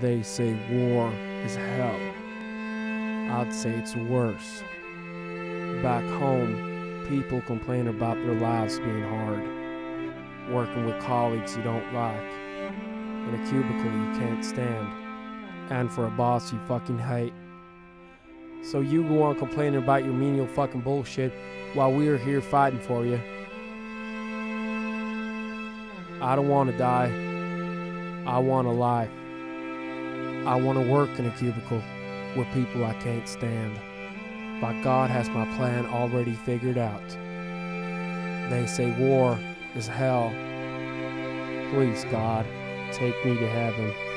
They say war is hell. I'd say it's worse. Back home, people complain about their lives being hard, working with colleagues you don't like, in a cubicle you can't stand, and for a boss you fucking hate. So you go on complaining about your menial fucking bullshit while we're here fighting for you. I don't want to die. I want a life. I want to work in a cubicle with people I can't stand. But God has my plan already figured out. They say war is hell. Please, God, take me to heaven.